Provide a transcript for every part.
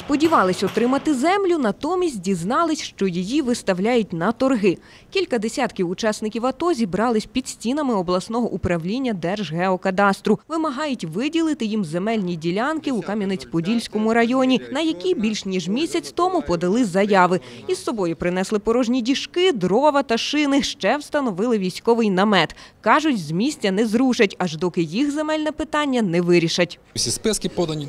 Сподівались отримати землю, натомість дізнались, що її виставляють на торги. Кілька десятків учасників АТО зібрались під стінами обласного управління Держгеокадастру. Вимагають виділити їм земельні ділянки у Кам'янець-Подільському районі, на які більш ніж місяць тому подали заяви. Із собою принесли порожні діжки, дрова та шини, ще встановили військовий намет. Кажуть, з місця не зрушать, аж доки їх земельне питання не вирішать. Всі списки подані,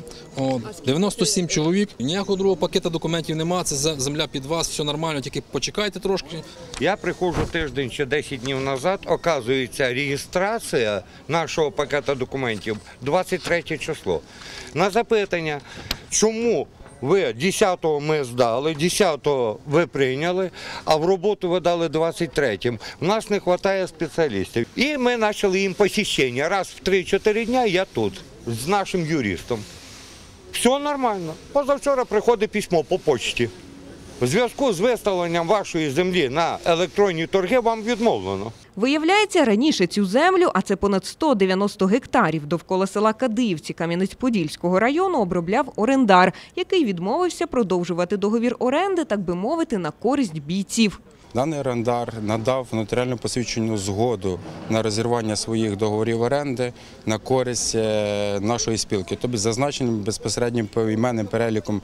97 чоловік, ніякого другого пакету документів немає, це земля під вас, все нормально, тільки почекайте трошки. Я приходжу тиждень чи 10 днів назад, оказується, реєстрація нашого пакету документів 23 число. На запитання, чому ви 10-го ми здали, 10-го ви прийняли, а в роботу ви дали 23-м. У нас не вистачає спеціалістів. І ми почали їм посещення. Раз в 3-4 дні я тут з нашим юристом. Все нормально. Позавчора приходить письмо по почті. У зв'язку з виставленням вашої землі на електронні торги вам відмовлено. Виявляється, раніше цю землю, а це понад 190 гектарів довкола села Кадиївці Кам'янець-Подільського району, обробляв орендар, який відмовився продовжувати договір оренди, так би мовити, на користь бійців. Даний орендар надав нотаріально посвідчену згоду на розірвання своїх договорів оренди на користь нашої спілки, тобто зазначеним безпосереднім поіменним переліком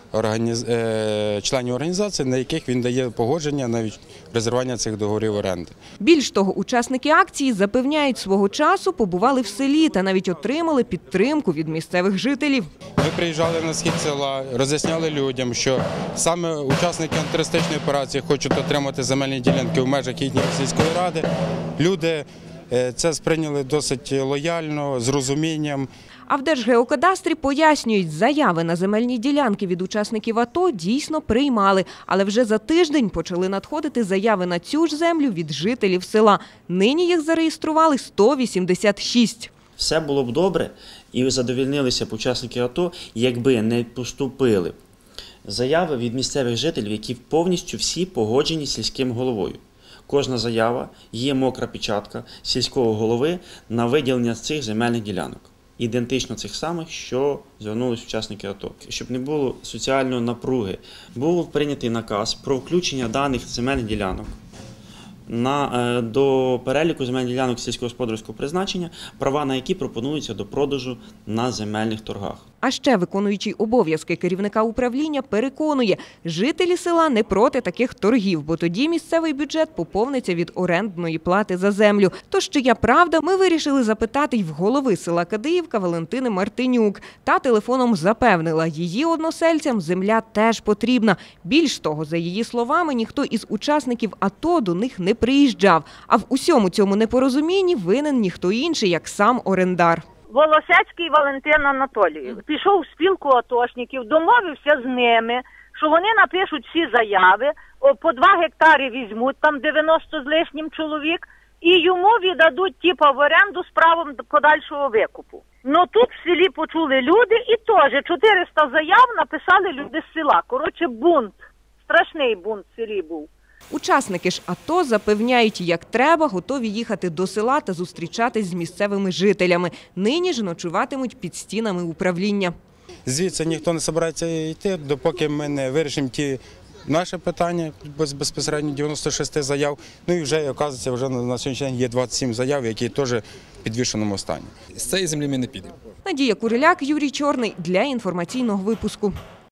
членів організації, на яких він дає погодження на розірвання цих договорів оренди. Більш того, учасники акції запевняють, свого часу побували в селі та навіть отримали підтримку від місцевих жителів. Ми приїжджали на схід села, роз'ясняли людям, що саме учасники антитерористичної операції хочуть отримати земельні ділянки в межах їхньої сільської ради. Люди це сприйняли досить лояльно, з розумінням. А в Держгеокадастрі пояснюють, заяви на земельні ділянки від учасників АТО дійсно приймали, але вже за тиждень почали надходити заяви на цю ж землю від жителів села. Нині їх зареєстрували 186. Все було б добре і задовольнилися б учасники АТО, якби не поступили заяви від місцевих жителів, які повністю всі погоджені з сільським головою. Кожна заява є мокра печатка сільського голови на виділення цих земельних ділянок. Ідентично цих самих, що звернулись учасники АТО. Щоб не було соціальної напруги, був прийнятий наказ про включення даних земельних ділянок до переліку земельних ділянок сільськогосподарського призначення, права на які пропонуються до продажу на земельних торгах. А ще виконуючий обов'язки керівника управління переконує, жителі села не проти таких торгів, бо тоді місцевий бюджет поповниться від орендної плати за землю. Тож, чия правда, ми вирішили запитати й в голови села Кадиївка Валентини Мартинюк. Та телефоном запевнила, її односельцям земля теж потрібна. Більш того, за її словами, ніхто із учасників АТО до них не приїжджав. А в усьому цьому непорозумінні винен ніхто інший, як сам орендар. Волосецький Валентин Анатолійович пішов в спілку атошників, домовився з ними, що вони напишуть всі заяви, по 2 гектари візьмуть, там 90 з лишнім чоловік, і йому віддадуть в оренду з правом подальшого викупу. Ну тут в селі почули люди і теж 400 заяв написали люди з села. Коротше, бунт, страшний бунт в селі був. Учасники ж АТО запевняють, як треба, готові їхати до села та зустрічатись з місцевими жителями. Нині ж ночуватимуть під стінами управління. Звідси ніхто не збирається йти, допоки ми не вирішимо наше питання, безпосередньо 96 заяв. Ну і вже, оказується, вже на сьогоднішній день є 27 заяв, які теж в підвішеному стані. З цієї землі ми не підемо. Надія Куриляк, Юрій Чорний для інформаційного випуску.